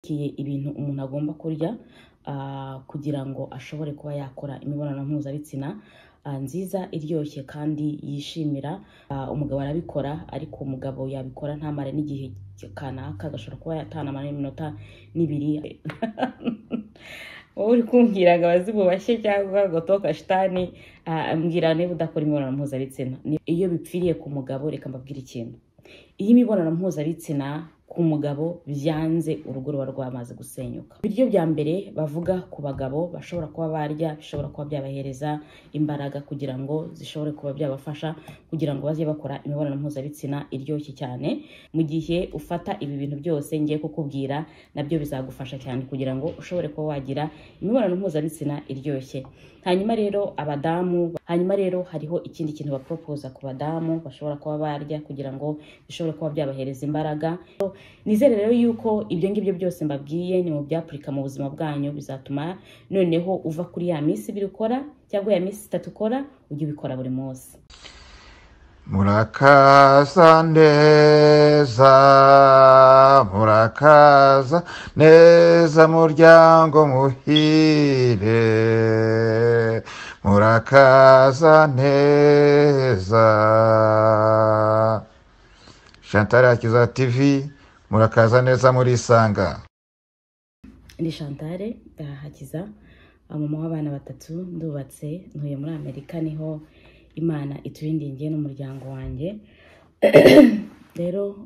nibyerekeye ibintu umuntu agomba kurya kugira ngo ashobore kuba yakora imibonano mpuzabitsina nziza iryoshye kandi yishimira. Umugabo arabikora ariko umugabo yabikora ntamare n'igihe kanaka, agashobora kuba yatanamara iminota 2 uri kumbwiraga bazibubashye cyangwa gotoka shitani ambwira niba udakora imibonano mpuzabitsina. Iyo bipfiriye ku mugabo, reka mbabwire ikintu, iyi mibonano mpuzabitsina ku mugabo byanze urugo ruba rwamaze gusenyuka. Ibiryo bya mbere bavuga ku bagabo bashobora kuba barya, bishobora kuba byabahereza imbaraga kugira ngo zishobore kuba byabafasha kugira ngo baze bakora imibonano mpuzabitsina iryoshye cyane. Mu gihe ufata ibi bintu byose ngiye kukubwira, nabyo bizagufasha cyane kugira ngo ushobore kuba wagira imibonano mpuzabitsina iryoshye. Hanyuma rero hariho ikindi kintu bapropose ku badamu bashobora kuba barya kugira ngo bishobore kuba byabahereza imbaraga. Nizere rero yuko ibyo ngibyo byose mbabwiye ni mu byapurika mu buzima bwanyu, bizatuma noneho uva kuri ya minsi 2 ukora cyangwa ya minsi 3 ukora ujye ubikora buri munsi. Murakaza neza muryango muhire, murakaza neza. Chantal Hakiza TV, murakaza neza muri Sanga. Ni Chantal Hakiza, mama w'abana 3, ndubatse, ntuye muri Amerika, niho Imana iturindingiye n'umuryango wanjye. Rero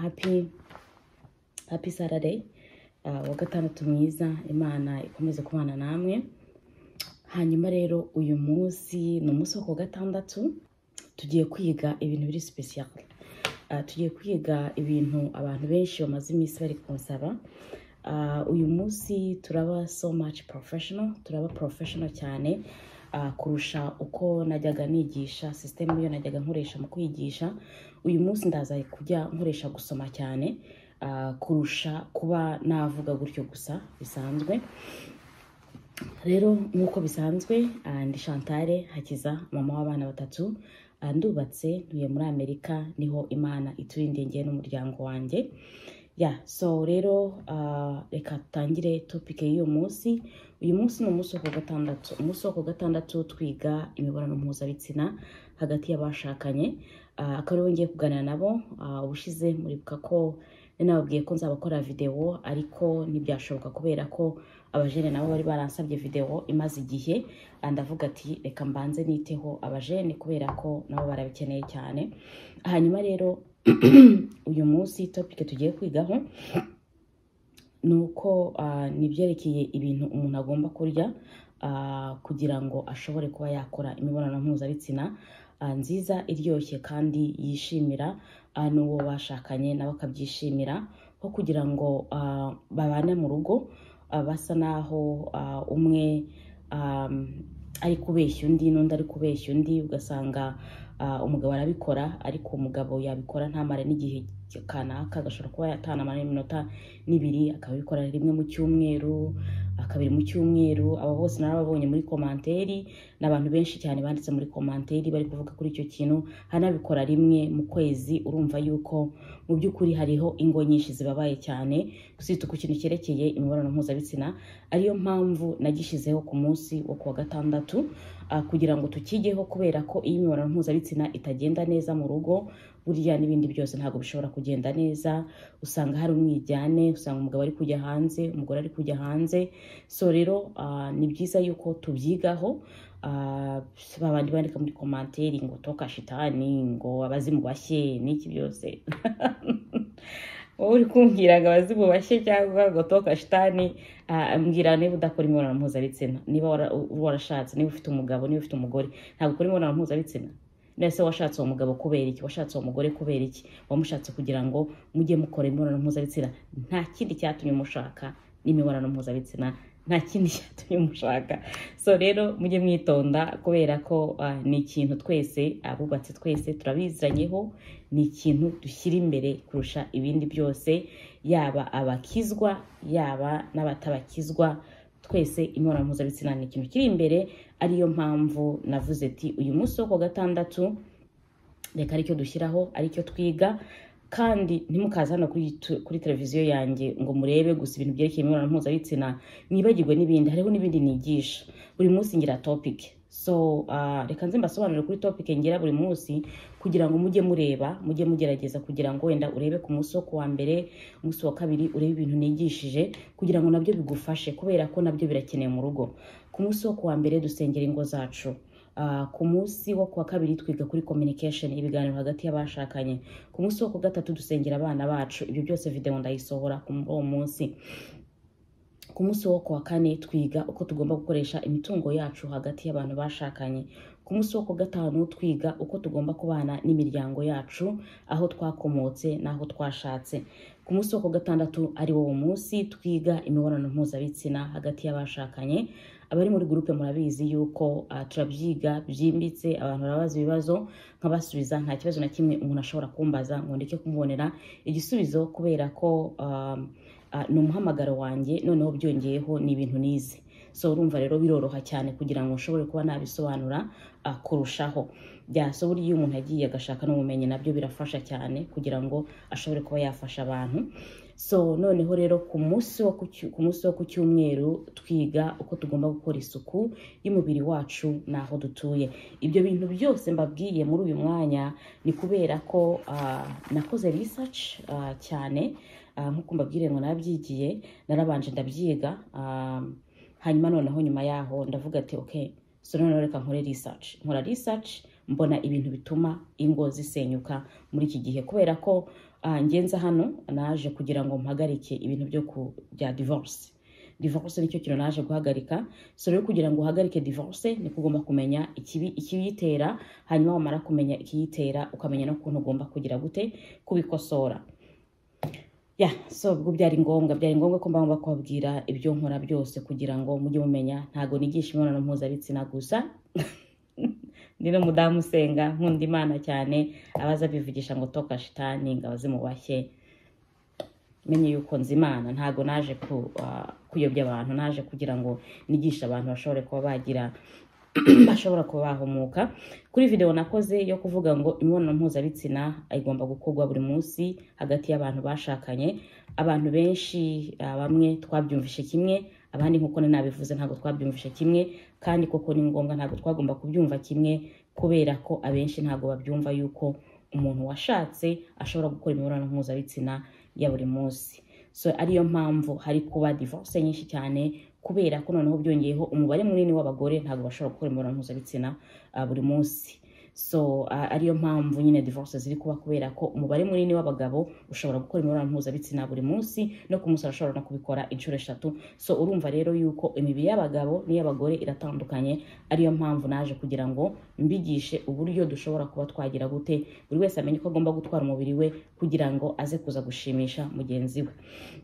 happy Saturday, wa gatandatu mwiza, Imana ikomeze kubana namwe. Hanyuma rero uyu munsi ni umunsi wa gatandatu, tugiye kwiga ibintu biri special. Tugiye kwiga ibintu abantu benshi bamaze iminsi bari kunsaba. Uyu munsi turaba so much professional, turaba professional cyane kurusha uko najyaga nigisha, system yo najyaga nkoresha mu kwigisha. Uyu munsi ndaza kujya nkoresha gusoma cyane kurusha kuba navuga gutyo gusa bisanzwe. Rero nkuko bisanzwe, ndi Chantal Hakiza, mama w'abana 3, ndubatse, ntuye muri Amerika, niho Imana iturindingiye n'umuryango wanjye. So rero reka tangire topic y'uyu munsi. Uyu munsi ni umunsi wa gatandatu. Umunsi wa gatandatu twiga imibonano mpuzabitsina hagati y'abashakanye. Akaba ngiye kuganira nabo. Ubushize muribuka ko nababwiye ko nzabakora video, ariko ntibyashoboka kubera ko abajene nabo bari baransabye video imaze igihe. Ndavuga ati reka mbanze niteho abajene kubera ko nabo barabikeneye cyane. Hanyuma rero uyu munsi topic tugiye kwigaho nuko nibyerekeye ibintu umuntu agomba kurya kugira ngo ashobore kuba yakora imibonano mpuzabitsina nziza iryoshye kandi yishimira n'uwo bashakanye nabo akabyishimira, ko kugira ngo babane mu rugo basa naho umwe ari kubeshya undi n'undi ari kubeshya undi, ugasanga umugabo arabikora ariko umugabo yabikora ntamare n'igihe kanaka, agashobora kuba yatanamara iminota 2, akabikora rimwe mu cyumweru, akabiri mu cyumweru. Abo bose narababonye muri komanteri, n'abantu benshi cyane banditse muri komanteri bari kuvuga kuri icyo kintu. Hanabikora rimwe mu kwezi. Urumva yuko mu by'ukuri hariho ingo nyinshi zibabaye cyane gusita ku kintu cyerekeye imibonano mpuzabitsina. Ariyo mpamvu nagishizeho ku munsi wo kuwa gatandatu kugira ngo tukigeho, kubera ko iyi mibonano mpuzabitsina itagenda neza mu rugo, burya n'ibindi byose ntabwo bishobora kugenda neza. Usanga hari umwijyane, usanga umugabo ari kujya hanze, umugore ari kujya hanze. So rero ni byiza yuko tubyigaho. Babandi bandika muri komanteri ngo toka shitani, ngo abazimu bashye n'iki byose. Uri kumbwiraga abazibubashye cyangwa gotoka shitani ambwira niba udakora imibonano mpuzabitsina, niba warashatse, niba ufite umugabo, niba ufite umugore, ntabwo ukora imibonano mpuzabitsina. Nese washatse uwo mugabo kubera iki? Washatse uwo mugore kubera iki? Wamushatse kugira ngo mujye mukora imibonano mpuzabitsina. Nta kindi cyatumye mushaka n'imibonano mpuzabitsina, nta kindi cyatumye mushaka. So rero mujye mwitonda, kubera ko ni ikintu twese abubatse twese turabizanyeho, ni ikintu dushyira imbere kurusha ibindi byose, yaba abakizwa yaba n'abatabakizwa. Twese imibonano mpuzabitsina ni ikintu kiri imbere. Ariyo mpamvu navuze ati uyu munsi wo gatandatu reka aricyo dushyiraho, aricyo twiga. kandi ntimukaza hano kuri televiziyo yanjye ngo murebe gusa ibintu byerekeye imibonano mpuzabitsina mwibagirwe n'ibindi. Hariho n'ibindi nigisha buri munsi ngira topic. So reka nze mbasobanurire kuri topic ngira buri munsi kugira ngo mujye mureba, mujye mugerageza kugira ngo wenda urebe ku munsi wo kuwa mbere, umunsi wa kabiri urebe ibintu nigishije kugira ngo nabyo bigufashe, kubera ko nabyo birakeneye mu rugo. Ku munsi wo kuwa mbere dusengera ingo zacu. Ku munsi wo kuwa kabiri twiga kuri communication, ibiganiro hagati y'abashakanye. Ku munsi wo ku gatatu dusengera abana bacu. Ibyo byose video ndayisohora ku munsi. Ku munsi wo kuwa kane twiga uko tugomba gukoresha imitungo yacu hagati y'abantu bashakanye. Ku munsi wo ku gatanu twiga uko tugomba kubana n'imiryango yacu, aho twakomotse n'aho twashatse. Ku munsi wo ku gatandatu ari wo munsi twiga imibonano mpuzabitsina hagati y'abashakanye. Abari muri groupe murabizi yuko turabyiga byimbitse, abantu barabaza ibibazo nkabasubiza, nta kibazo na kimwe umuntu ashobora kumbaza ngo ndeke kumubonera igisubizo, kubera ko ni umuhamagaro wanjye, noneho byongeyeho ni ibintu nize. So urumva rero biroroha cyane kugira ngo nshobore kuba nabisobanura kurushaho. So buriya umuntu agiye agashaka n'ubumenyi nabyo birafasha cyane kugira ngo ashobore kuba yafasha abantu. So noneho rero ku munsi wo ku cyumweru twiga uko tugomba gukora isuku y'umubiri wacu naho dutuye. Ibyo bintu byose mbabwiye muri uyu mwanya ni kubera ko nakoze research cyane, nkuko mbabwire ngo nabyigiye, narabanje ndabyiga, hanyuma noneho nyuma yaho ndavuga ati okay, so noneho reka nkore research. Nkora research mbona ibintu bituma ingo zisenyuka muri iki gihe, kubera ko ngenza hano naje kugira ngo mpagarike ibintu bya divorce. Divorce nicyo kintu naje guhagarika. So rero kugira ngo uhagarike divorce ni kugomba kumenya ikiyitera, hanyuma wamara kumenya ikiyitera ukamenya no kuntu ugomba kugira gute kubikosora. So ubwo byari ngombwa ko mbagomba kubabwira ibyo nkora byose kugira ngo mujye mumenya. Ntago nigisha imibonano mpuzabitsina gusa. Ndi no mudamu usenga, nkunda Imana cyane, abaza bivugisha ngo toka shitani ngabaze mubashye. Menye yuko nzi Imana, ntago naje kuyobya abantu, naje kugira ngo nigisha abantu bashobore kuba bagira bashobora kuba bahumuka. Kuri video nakoze yo kuvuga ngo imibonano mpuzabitsina igomba gukorwa buri munsi hagati y'abantu bashakanye. Abantu benshi bamwe twabyumvishe kimwe, abandi nkuko nabivuze ntago twabyumvishe kimwe, kandi koko ni ngombwa ntago twagomba kubyumva kimwe, kubera ko abenshi ntago babyumva yuko umuntu washatse ashobora gukora imibonano mpuzabitsina ya buri munsi. So ariyo mpamvu hari kuba divorce nyinshi cyane, kubera ko noneho byongeyeho umubare munini w'abagore ntago bashobora gukora imibonano mpuzabitsina buri munsi. So ariyo mpamvu nyine divorce ziri kuba, kubera ko umubare munini w'abagabo ushobora gukora imibonano mpuzabitsina buri munsi, no ku munsi ashobora no kubikora inshuro 3. So urumva rero yuko imibiri y'abagabo n'iy'abagore iratandukanye. Ariyo mpamvu naje kugira ngo mbigishe uburyo dushobora kuba twagira gute buri wese amenye ko agomba gutwara umubiri we kugira ngo aze kuza gushimisha mugenzi we.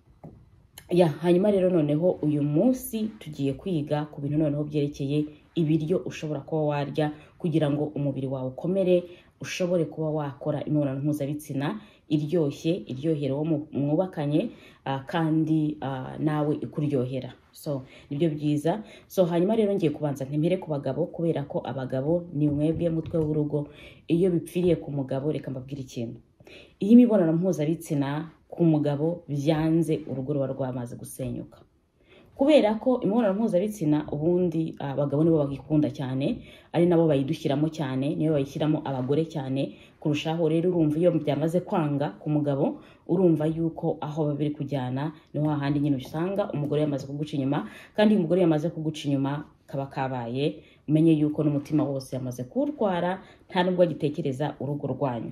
Hanyuma rero noneho uyu munsi tugiye kwiga ku bintu noneho byerekeye ibiryo ushobora kuba warya kugira ngo umubiri wawe ukomere, ushobore kuba wakora imibonano mpuzabitsina iryohera uwo mwubakanye, kandi nawe ikuryohera. So nibyo byiza. So hanyuma rero ngiye kubanza ntemere ku bagabo, kubera ko abagabo ni mwebwe mutwe w'urugo. Iyo bipfiriye ku mugabo, reka mbabwire ikintu. Iyi imibonano mpuzabitsina ku mugabo byanze, urugo ruba rwamaze gusenyuka, kubera ko imibonano mpuzabitsina ubundi abagabo nibo bagikunda cyane, ari nabo bayidushyiramo cyane, niyo bayishyiramo abagore cyane kurushaho. Rero urumva iyo byamaze kwanga ku mugabo, urumva yuko aho babiri kujyana niho hahandi nyine usanga umugore yamaze kuguca inyuma, kandi umugore yamaze kuguca inyuma kaba kabaye, umenye yuko n'umutima wose yamaze kurwara, nta nubwo agitekereza urugo rwanyu.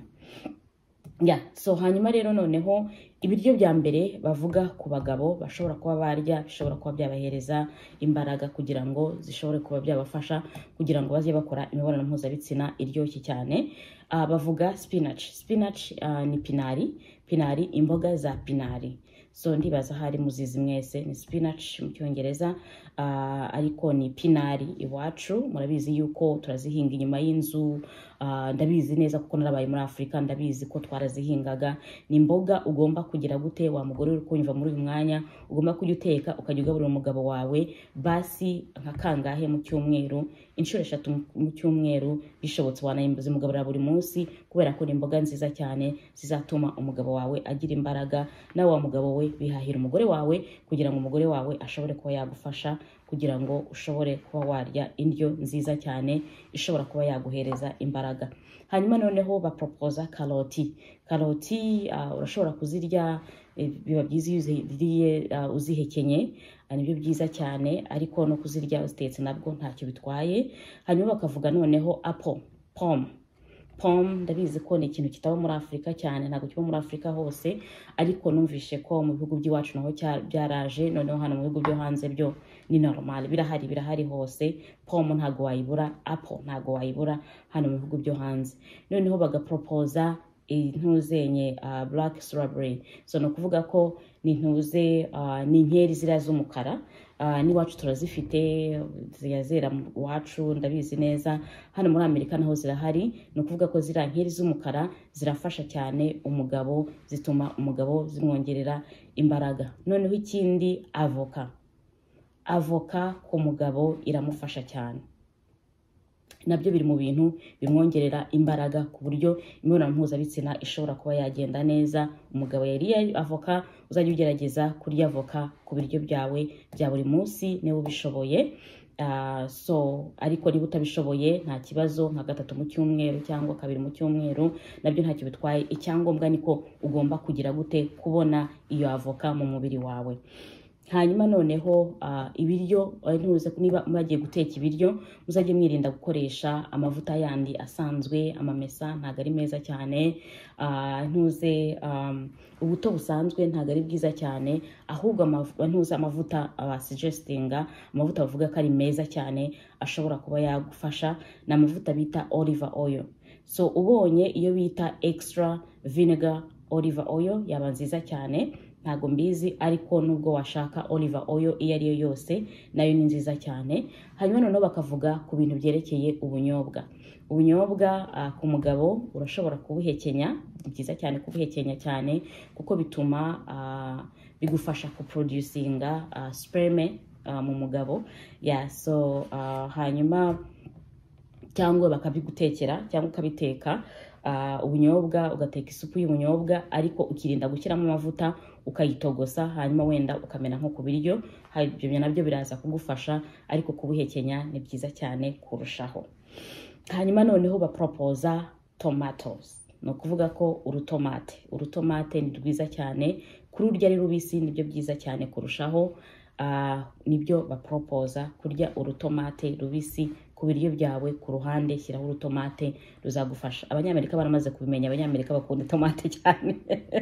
So hanyuma rero noneho ibiryo bya mbere bavuga ku bagabo bashobora kuba barya, bishobora kuba byabahereza imbaraga kugira ngo zishobore kuba byabafasha kugira ngo baze bakora imibonano mpuzabitsina iryoshye cyane. Bavuga spinach ni pinari, imboga za pinari. So ndibaza hari muzizi mwese, ni spinach mu Cyongereza, ariko ni pinari iwacu. Murabizi yuko turazihinga inyuma y'inzu, ndabizi neza kuko narabaye muri Afrika, ndabizi ko twarazihingaga. Ni imboga ugomba kugira gute wa mugore uri kunyumva muri uyu mwanya, ugomba kujya uteka ukajya ugaburira umugabo wawe basi nka kangahe mu cyumweru, inshuro 3 mu cyumweru, bishobotse wanayimbuza umugaburira buri munsi, kubera ko ni imboga nziza cyane zizatuma umugabo wawe agira imbaraga. Nawe wa mugabo we bihahira umugore wawe kugira ngo umugore wawe ashobore kuba yagufasha, kugira ngo ushobore kuba warya indyo nziza cyane ishobora kuba yaguhereza imbaraga. Hanyuma noneho bapropoza karoti. Urashobora kuzirya, biba byiza iyo uziriye uzihekenye, nibyo byiza cyane, ariko no kuzirya uzitetse nabwo ntacyo bitwaye. Hanyuma bakavuga noneho pome, ndabizi ko ni ikintu kitaba muri Afrika cyane, ntabwo kiba muri Afrika hose, ariko numvishe ko mu bihugu by'iwacu naho byaraje, noneho hano mu bihugu byo hanze byo ni normal, birahari hose. Pome ntabwo wayibura, apple ntabwo wayibura hano mu bihugu byo hanze. Noneho bagapropoza intuzenye black strawberry. So no kuvuga ko ni inkeri zira z'umukara, n'iwacu turazifite, ziyazera wacu ndabizi neza. Hano muri Amerika naho zirahari. No kuvuga ko zira nkeri z'umukara zirafasha cyane umugabo, zituma umugabo zimwongerera imbaraga. Noneho ikindi, avoka ku mugabo iramufasha cyane, nabyo biri mu bintu bimwongerera imbaraga ku buryo imibonano mpuzabitsina ishobora kuba yagenda neza. Umugabo yariye avoka, uzajya ugerageza kurya avoka ku biryo byawe bya buri munsi niba ubishoboye. Ariko niba utabishoboye nta kibazo, nka 3 mu cyumweru cyangwa 2 mu cyumweru nabyo ntacyo bitwaye. Icyangombwa niko ugomba kugira gute kubona iyo avoka mu mubiri wawe. Hanyuma noneho ibiryo, niba mwagiye guteka ibiryo, muzajye mwirinda gukoresha amavuta yandi asanzwe, amamesa ntago ari meza cyane. Ubuto busanzwe ntago ari bwiza cyane, ahubwo amavuta suggestinga, amavuta bavuga ko ari meza cyane ashobora kuba yagufasha, na amavuta bita olive oil. So ubonye iyo bita extra vinegar olive oil yaba nziza cyane, ntago mbizi, ariko nubwo washaka olive oil iyo ari yo yose nayo ni nziza cyane. Hanyuma noneho bakavuga ku bintu byerekeye ubunyobwa. Ku mugabo urashobora kubuhekenya, ni byiza cyane kubuhekenya cyane, kuko bituma bigufasha kuproducinga sperme mu mugabo. Hanyuma cyangwa bakabigutekera cyangwa ukabiteka ubunyobwa, ugateka isupu y'ubunyobwa, ariko ukirinda gushyiramo amavuta, ukayitogosa, hanyuma wenda ukamena nko ku biryo. Ibyo nabyo biraza kugufasha, ariko kubuhekenya ni byiza cyane kurushaho. Hanyuma noneho bapropoza tomatoes. No kuvuga ko urutomate ni rwiza cyane, kururya ari rubisi nibyo byiza cyane kurushaho. Nibyo bapropoza, kurya urutomate rubisi ku biryo byawe, ku ruhande shyiraho urutomate, ruzagufasha. Abanyamerika baramaze kubimenya, Abanyamerika bakunda tomate cyane.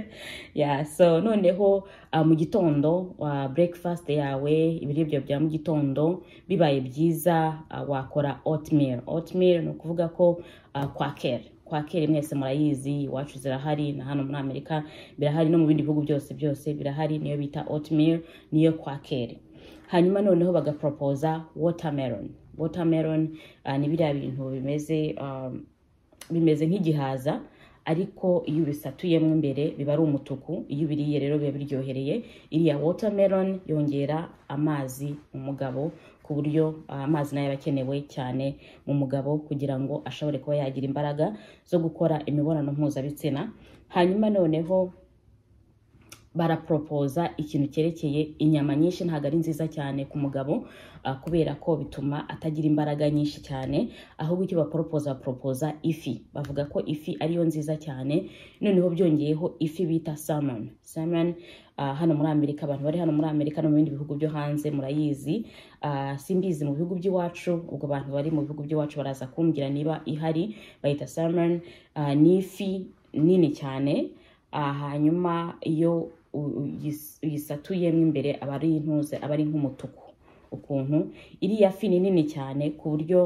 Noneho mu gitondo, breakfast yawe, ibiribwa bya mu gitondo, bibaye byiza wakora oatmeal. Oatmeal no kuvuga ko kwakera mwese murayizi, iwacu zirahari, na hano muri Amerika birahari, no mu bindi bihugu byose birahari, niyo bita oatmeal, niyo kwakera. Hanyuma noneho bagapropoza watermelon. Ni biriya bintu bimeze nk'igihaza, ariko iyo bisatuyemo imbere biba ari umutuku, iyo biriye rero biba biryohereye. Iriya watermelon yongera amazi mu mugabo, ku buryo amazi nayo abakenewe cyane mu mugabo kugira ngo ashobore kuba yagira imbaraga zo gukora imibonano mpuzabitsina. Hanyuma noneho barapropoza ikintu cyerekeye inyama nyinshi ntago ari nziza cyane ku mugabo, kubera ko bituma atagira imbaraga nyinshi cyane. Ahubwo icyo bapropoza ifi. Bavuga ko ifi ariyo nziza cyane, noneho byongeyeho ifi bita salmon. Hano muri Amerika, abantu bari hano muri Amerika no mu bindi bihugu byo hanze murayizi. Simbizi mu bihugu by'iwacu, ubwo abantu bari mu bihugu by'iwacu baraza kumbwira niba ihari. Bayita salmon. Ni ifi nini cyane, hanyuma iyo uyisatuyemo imbere aba ari nk'umutuku ukuntu. Iriya fi ni nini cyane ku buryo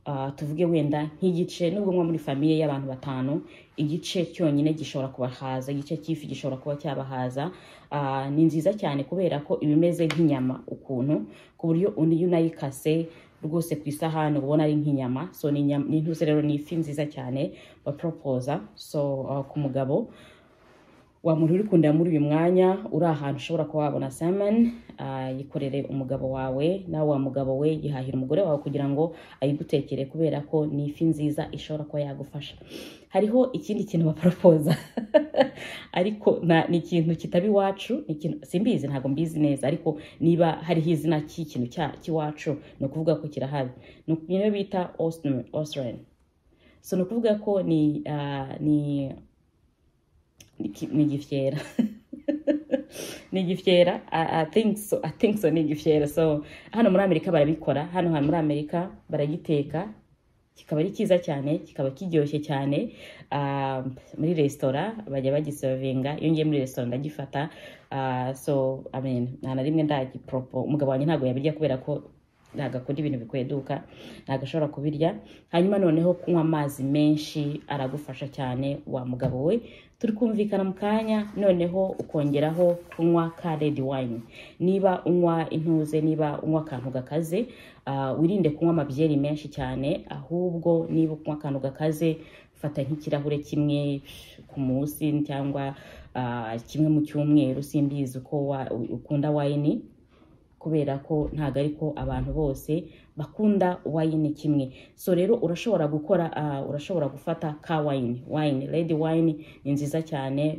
tuvuge wenda nk'igice nubwo mwa muri famiye y'abantu batanu igice cyonyine gishobora kubahaza, igice cy'ifi gishobora kuba cyabahaza. Ni nziza cyane kubera ko ibimeze nk'inyama ukuntu, ku buryo unayikase rwose ku isahani ubona ari nk'inyama. So ni intuze rero, ni ifi nziza cyane bapropoza. So ku mugabo wa muntu uri kundira muri uyu mwanya uri ahantu ushobora kuba wabona salmon, yikorere umugabo wawe, nawe wa mugabo we yihahira umugore wawe kugira ngo ayigutekere, kubera ko ni ifi nziza ishobora kuba yagufasha. Hariho ikindi kintu bapropoza ariko ni ikintu kitaba iwacu, ni ikintu simbizi, ntago mbizi neza, ariko niba hariho izina cy'ikintu cy'iwacu ni ukuvuga ko kirahari. Ni ibintu bita Austrian. So ni ukuvuga ko ni igifyera. Ni igifyera. I think so ni igifyera. So hano muri Amerika barabikora, hano muri Amerika baragiteka, kikaba ari cyiza cyane, kikaba kiryoshye cyane. Muri restaurant bajya bagiservinga, iyo ngiye muri restaurant ndagifata. So I mean nta na rimwe ndagipropo, umugabo wanjye ntago yabirya kubera ko nagakunda ibintu bikweduka, nagashobora kubirya. Hanyuma noneho kunywa amazi menshi aragufasha cyane wa mugabo we. Turi kumvikana mu kanya, noneho ukongeraho kunywa ka red wine. Niba unywa intuze, niba unywa akantu gakaze, wirinde kunywa amabyeri menshi cyane, ahubwo niba unywa akantu gakaze fata nk'ikirahure kimwe ku munsi cyangwa kimwe mu cyumweru. Simbizi uko ukunda wine, kubera ko ntago ariko abantu bose bakunda wine kimwe. So rero urashobora gufata ka wine, red wine ni nziza cyane.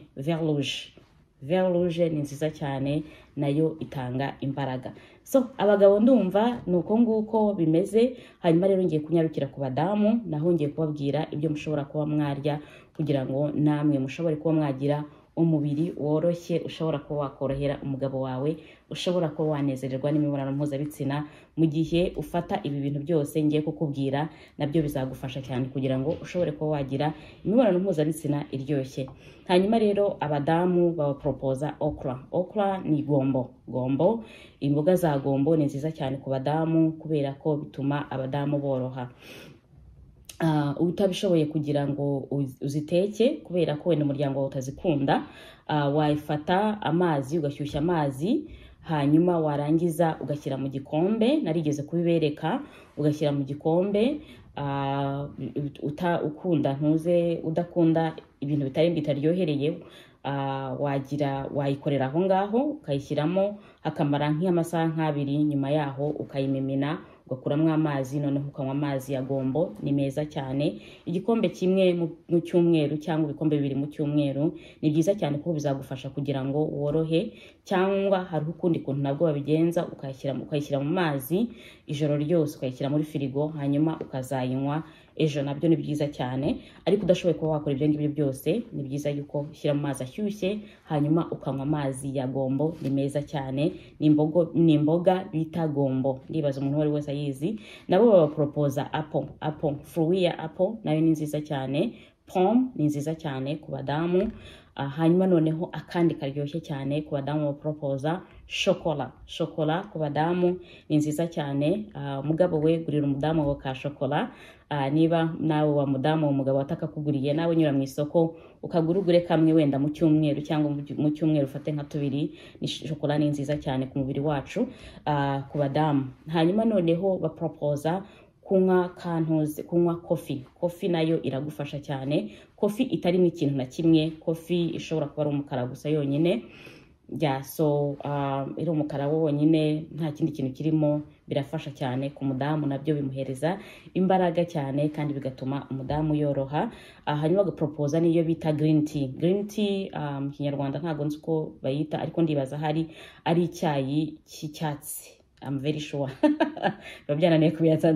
Vin rouge ni nziza cyane, nayo itanga imbaraga. So abagabo ndumva nuko nguko bimeze. Hanyuma rero ngiye kunyarukira ku badamu, naho ngiye kubabwira ibyo mushobora kuba mwarya kugira ngo namwe mushobore kuba mwagira umubiri woroshye, ushobora kuba wakorohera umugabo wawe, ushobora kuba wanezererwa n'imibonano mpuzabitsina. Mu gihe ufata ibi bintu byose ngiye kukubwira, nabyo bizagufasha cyane kugira ngo ushobore kuba wagira imibonano mpuzabitsina iryoshye. Hanyuma rero abadamu babapropoza okra ni gombo. Imboga za gombo ni nziza cyane ku badamu kubera ko bituma abadamu boroha. Utabishoboye kugira ngo uziteke kubera ko wenda umuryango wawe utazikunda, wayifata amazi, ugashyushya amazi, hanyuma warangiza ugashyira mu gikombe. Narigeze kubibereka, ugashyira mu gikombe. Udakunda ibintu bitaryohereye, wayikorera aho ngaho ukayishyiramo hakamara nk'amasaha nk'abiri. Nyuma yaho ukayimimina, ugakuramo amazi, noneho ukanywa amazi ya gombo. Ni meza cyane. Igikombe kimwe mu cyumweru cyangwa ibikombe bibiri mu cyumweru ni byiza cyane kuko bizagufasha kugira ngo worohe. Cyangwa hari ukundi kuntu nabwo babigenza, ukayishyira mu mazi ijoro ryose, ukayishyira muri firigo, hanyuma ukazayinywa ejo. Nabyo ni byiza cyane. Ariko udashoboye kuba wakora ibyo ngibyo byose, ni byiza yuko ushyira mu mazi ashyushye hanyuma ukanywa amazi ya gombo. Ni meza cyane. Ni imboga bita gombo, ndibaza umuntu wari wese ayizi. Nabo babapropoza apple, fruit ya apple nayo ni nziza cyane. Pomme ni nziza cyane ku badamu. Hanyuma noneho akandi karyoshye cyane ku badamu bapropoza chocolat ku badamu ni nziza cyane. Mugabo we gurira umudamu wawe ka chocolat. Niba nawe wa mudamu umugabo atakakuguriye, nawe nyura mu isoko ukagurugure kamwe wenda mu cyumweru, cyangwa mu cyumweru ufate nka 2. Ni chocolat ni nziza cyane ku mubiri wacu ku badamu. Hanyuma noneho bapropoza kunywa coffee nayo iragufasha cyane. Coffee itarimo ikintu na kimwe, coffee ishobora kuba ari umukara gusa yonyine. So iri umukara wonyine nta kindi kintu kirimo, birafasha cyane ku mudamu, nabyo bimuhereza imbaraga cyane kandi bigatuma umudamu yoroha. Hanyuma bagapropoza niyo bita green tea. Mu Kinyarwanda ntago nzi ko bayita, ariko ndibaza hari ari icyayi cy'icyatsi. I'm very sure. Babyananiye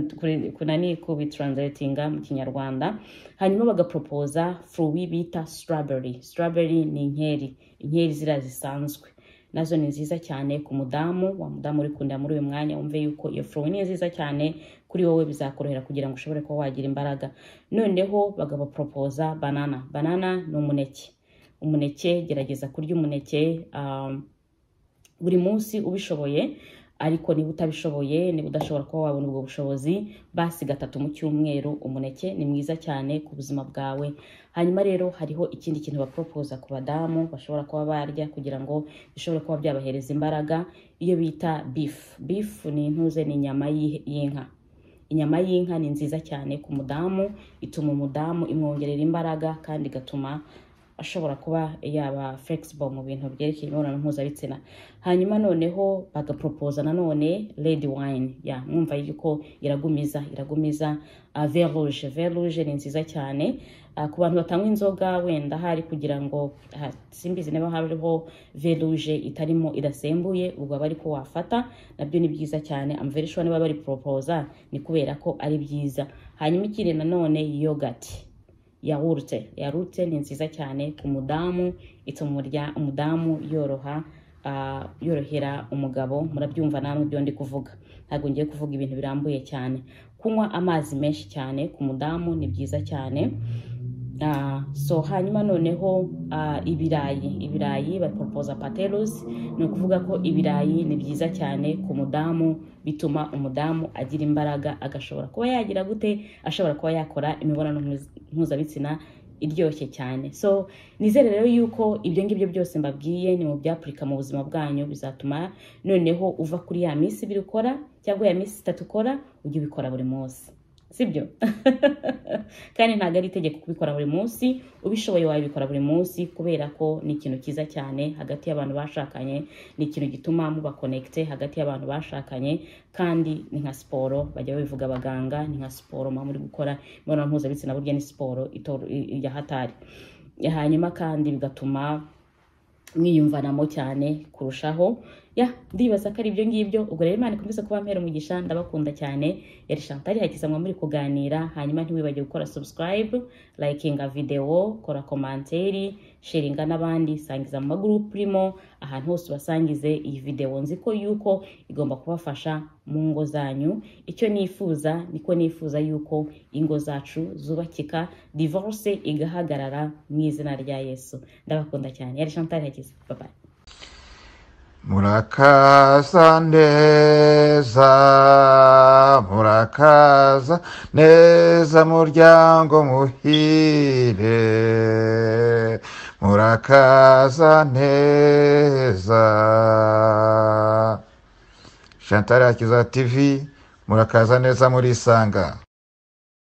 kubitranslatinga mu Kinyarwanda. Hanyuma bagapropoza fruit bita strawberry ni inkeri zira zisanzwe. Nazo ni nziza cyane ku mudamu, wa mudamu uri kunda muri uyu mwanya umve yuko iyo fruit ni nziza cyane kuri wowe, bizakorohera kugira ngo ushobore kuba wagira imbaraga. Noneho bagapropoza banana ni umuneke. Gerageza kurya umuneke buri munsi ubishoboye. ariko niba utabishoboye, niba udashobora kuba wabona ubwo bushobozi, basi 3 mu cyumweru umuneke ni mwiza cyane ku buzima bwawe. Hanyuma rero hariho ikindi kintu bapropoza ku badamu bashobora kuba barya kugira ngo bishobore kuba byabahereza imbaraga, iyo bita beef. Beef ni intuze, ni inyama y'inka. Inyama y'inka ni nziza cyane ku mudamu, ituma umudamu imwongerera imbaraga kandi gatuma ashobora kuba yaba flexible mu bintu byerekeye imibonano mpuzabitsina. Hanyuma noneho bagapropoza nanone red wine, mwumva yuko iragumiza vin rouge ni nziza cyane ku bantu batanywa inzoga, wenda hari kugira ngo simbizi niba hariho vin rouge itarimo irasembuye, ubwo bari ko wafata, nabyo ni byiza cyane. I'm very sure niba bari proposa ni kubera ko ari byiza. Hanyuma ikindi nanone yogurt, yawurute ni nziza cyane ku mudamu, ituma umudamu yorohera umugabo. Murabyumva namwe byo ndi kuvuga, ntago ngiye kuvuga ibintu birambuye cyane. Kunywa amazi menshi cyane ku mudamu ni byiza cyane. So hanyuma noneho ibirayi baproposa patelos, ni ukuvuga ko ibirayi ni byiza cyane ku mudamu, bituma umudamu agira imbaraga, agashobora kuba yagira gute, ashobora kuba yakora imibonano mpuzabitsina iryoshye cyane. So nizere rero yuko ibyo ngibyo byose mbabwiye ni mu byapurika mu buzima bwanyu, bizatuma noneho uva kuri ya minsi 2 ukora cyangwa ya minsi 3 ukora, ujye ubikora buri munsi, sibyo? Kandi ntago ari itegeko kubikora buri munsi, ubishoboye wabikora buri munsi, kubera ko ni ikintu kiza cyane hagati y'abantu bashakanye, ni ikintu gituma muba connecte hagati y'abantu bashakanye, kandi ni nka siporo bajya babivuga abaganga, ni nka siporo muri gukora imibonano mpuzabitsina, burya ni siporo ya hatari. Hanyuma kandi bigatuma mwiyumvanamo cyane kurushaho. Ndibaza ko ari ibyo ngibyo. Ubwo rero Imana ikomeze kuba mpera umugisha, ndabakunda cyane. Yari Chantal Hakiza muri kuganira. Hanyuma ntiwibagire gukora subscribe, likinga video, kora komanteri, sharinga n'abandi, sangiza mu group urimo, ahantu hose basangize iyi video. Nzi ko yuko igomba kubafasha mu ngo zanyu. Icyo nifuza niko nifuza yuko ingo zacu zubakika, divorce igahagarara mu izina rya Yesu. Ndabakunda cyane. Yari Chantal Hakiza. Bye bye. Murakaza neza muryango muhire, murakaza neza. Chantal Hakiza TV, murakaza neza muri Isanga.